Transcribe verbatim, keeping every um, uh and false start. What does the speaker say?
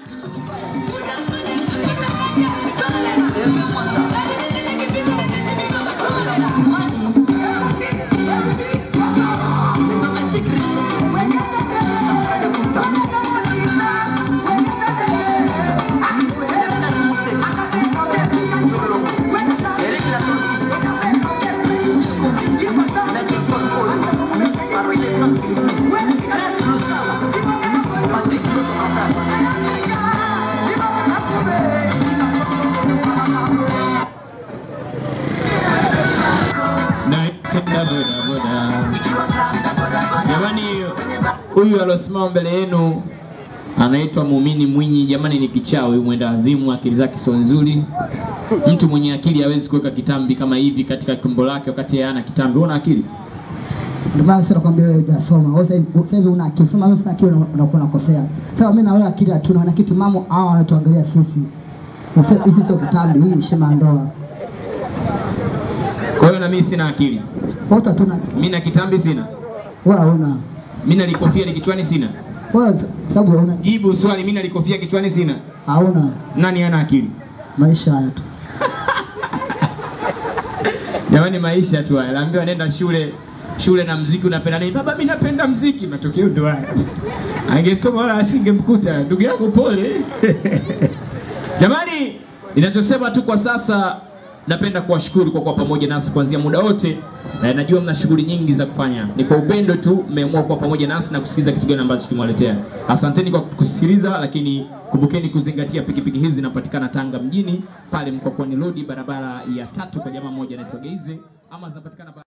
Huyu alosimama mbele yenu anaitwa Muumini Mwinyi. Jamani, ni kichawi, mwenda azimu, akili zake sio nzuri. Mtu mwenye akili hawezi kuweka kitambi kama hivi katika kumbo lake wakati yeye ana kitambi. Una akili? Ndio maana sasa nakwambia wewe hujasoma. Wewe sasa hivi una akili. Sema mimi sina akili, unakuwa unakosea. Sasa mimi na wewe akili hatuna, na kitu mamo hao wanatuangalia sisi. Hizi sio kitambi, hii heshima ndoa. Kwa hiyo na mimi sina akili. Wote tuna. Mimi na kitambi sina. Wewe una. Mimi nalikofia ni kichwani sina. Wewe sababu una. Jibu swali, mimi nalikofia kichwani sina. Hauna. Nani ana akili? Maisha haya tu. Jamani, maisha tu haya. Naambiwa nenda shule, shule na muziki unapenda nini? Baba, mimi napenda muziki. Matokeo ndio haya. Angesoma wala asingemkuta. Ndugu yangu pole. Jamani, ninachosema tu kwa sasa, napenda kuwashukuru kwa kuwa pamoja nasi kuanzia muda wote. Na najua mna shughuli nyingi za kufanya. Ni kwa upendo tu mmeamua kuwa pamoja nasi na kusikiliza kitu gani ambacho tumewaletea. Asanteni kwa kusikiliza, lakini kumbukeni kuzingatia pikipiki hizi zinapatikana Tanga mjini, pale Mkwakwani Road, barabara ya tatu kwa jamaa mmoja anaitwa Geize, ama zinapatikana